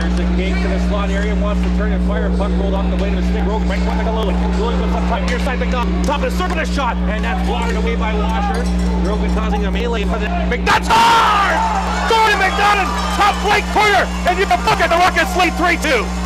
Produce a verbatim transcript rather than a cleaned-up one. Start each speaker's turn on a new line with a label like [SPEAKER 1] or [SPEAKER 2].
[SPEAKER 1] There's a gate to the slot area, wants to turn and fire. Puck rolled off the way to the stick. Rogan right in front of Gillooly. Gillooly goes up top, near side McNaughton. Top of the circle, a shot, and that's blocked away by Washer. Rogan causing a melee for the McNaughton hard! Going to McNaughton, top right corner, and you can fuck at the Rockets lead three two.